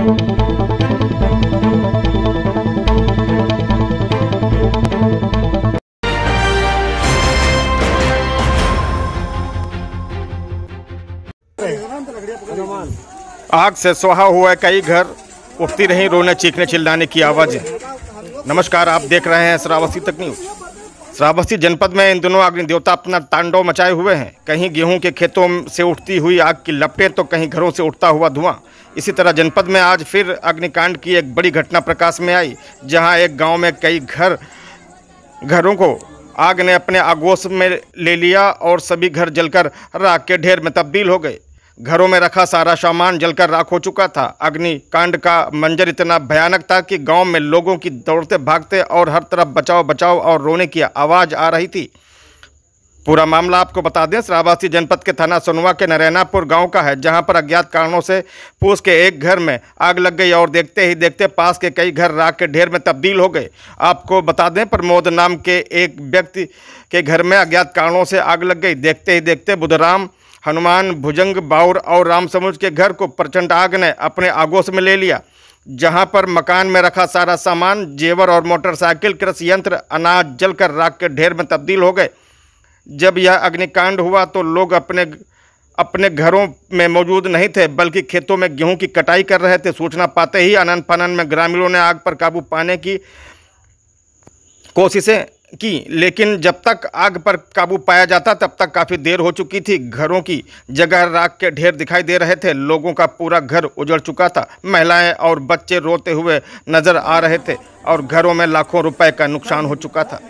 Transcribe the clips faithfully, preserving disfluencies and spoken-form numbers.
आग से सुहा हुआ कई घर, उठती रही रोने चीखने चिल्लाने की आवाज़ें। नमस्कार, आप देख रहे हैं श्रावस्ती तक न्यूज़। श्रावस्ती जनपद में इन दिनों अग्नि देवता अपना तांडव मचाए हुए हैं। कहीं गेहूं के खेतों से उठती हुई आग की लपटें तो कहीं घरों से उठता हुआ धुआं। इसी तरह जनपद में आज फिर अग्निकांड की एक बड़ी घटना प्रकाश में आई, जहां एक गांव में कई घर घरों को आग ने अपने आगोश में ले लिया और सभी घर जलकर राख के ढेर में तब्दील हो गए। घरों में रखा सारा सामान जलकर राख हो चुका था। अग्निकांड का मंजर इतना भयानक था कि गांव में लोगों की दौड़ते भागते और हर तरफ बचाओ बचाओ और रोने की आवाज़ आ रही थी। पूरा मामला आपको बता दें, श्रावस्ती जनपद के थाना सोनवा के नरैनापुर गांव का है, जहां पर अज्ञात कारणों से फूस के एक घर में आग लग गई और देखते ही देखते पास के कई घर राख के ढेर में तब्दील हो गए। आपको बता दें, प्रमोद नाम के एक व्यक्ति के घर में अज्ञात कारणों से आग लग गई। देखते ही देखते बुधराम, हनुमान, भुजंग, बाउर और रामसमुज के घर को प्रचंड आग ने अपने आगोश में ले लिया, जहां पर मकान में रखा सारा सामान, जेवर और मोटरसाइकिल, कृषि यंत्र, अनाज जलकर राख के ढेर में तब्दील हो गए। जब यह अग्निकांड हुआ तो लोग अपने अपने घरों में मौजूद नहीं थे, बल्कि खेतों में गेहूं की कटाई कर रहे थे। सूचना पाते ही अनन फनन में ग्रामीणों ने आग पर काबू पाने की कोशिशें की, लेकिन जब तक आग पर काबू पाया जाता तब तक काफ़ी देर हो चुकी थी। घरों की जगह राख के ढेर दिखाई दे रहे थे। लोगों का पूरा घर उजड़ चुका था। महिलाएं और बच्चे रोते हुए नजर आ रहे थे और घरों में लाखों रुपए का नुकसान हो चुका था।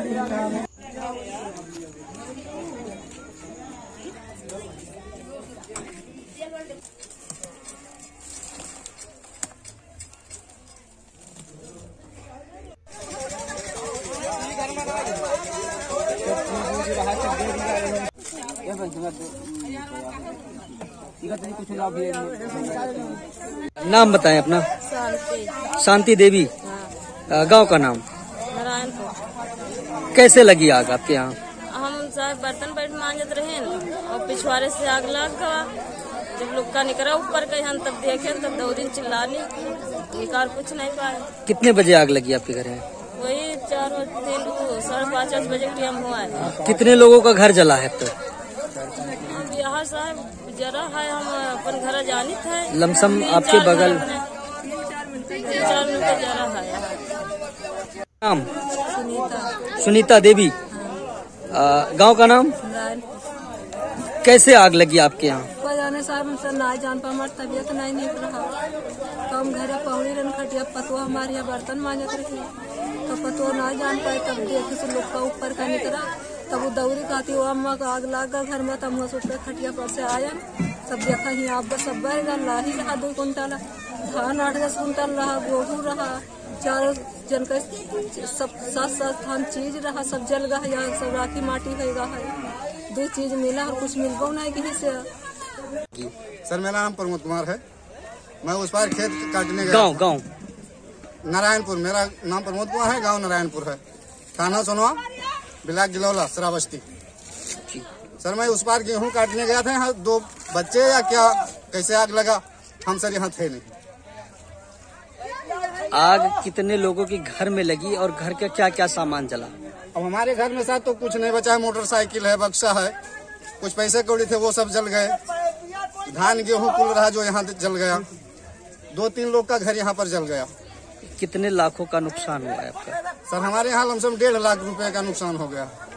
नाम बताएं अपना। शांति शांति देवी। हाँ। गांव का नाम नारायणपुर। कैसे लगी आग आपके यहाँ? हम साहब बर्तन बैठ मांजत रहे और पिछवाड़े से आग लग गया। जब लोग का निकला ऊपर गए हम तब देखे, तब दो दिन चिल्लानी निकाल कुछ नहीं पाए। कितने बजे आग लगी आपके घर में? वही चार बजे साढ़े पाँच पाँच बजे टाइम हुआ है। कितने लोगों का घर जला है अब तक? यहाँ साहब जरा है, हम अपन घर जानी थे। लमसम आपके बगल चार मिनट जरा है। नाम? सुनीता। सुनीता देवी। गांव का नाम? कैसे आग लगी आपके यहाँ? जाने साहब सर ना जान पा, हमारी तबीयत नहीं निक रहा। तो हम घर पौड़ी रन खटिया पतुआ हमारे यहाँ बर्तन मांजत रही, तो पतुआ ना जान पाए। तब देखे से लोग का ऊपर का निकला, तब वो दौरी कहती वो अम्मा का आग लग गया घर में। तब हम सोच खटिया पर से आया, सब देखा ही आप सब रहा ही रहा। दो कुंटल धान, आठ दस कुंटल रहा, गेहूँ रहा, चारों जन का सब सात सात थान चीज रहा, सब जल गया। सब राखी माटी है, दो चीज मिला और कुछ मिल गो नहीं कहीं से। सर मेरा नाम प्रमोद कुमार है। मैं उस पार खेत काटने गया। गांव गांव नारायणपुर। मेरा नाम प्रमोद कुमार है, गांव नारायणपुर है, थाना सोनवा, ब्लॉक गिलौला, श्रावस्ती। सर मैं उस पार गेहूं काटने गया था। यहाँ दो बच्चे या क्या कैसे आग लगा, हम सर यहाँ थे नहीं। आग कितने लोगों के घर में लगी और घर का क्या क्या सामान जला? अब हमारे घर में साथ तो कुछ नहीं बचा है। मोटरसाइकिल है, बक्सा है, कुछ पैसे कौड़ी थे वो सब जल गए। धान गेहूं कुल रहा जो यहाँ जल गया। दो तीन लोग का घर यहाँ पर जल गया। कितने लाखों का नुकसान हुआ है आपका? सर हमारे यहाँ लमसम डेढ़ लाख रुपए का नुकसान हो गया।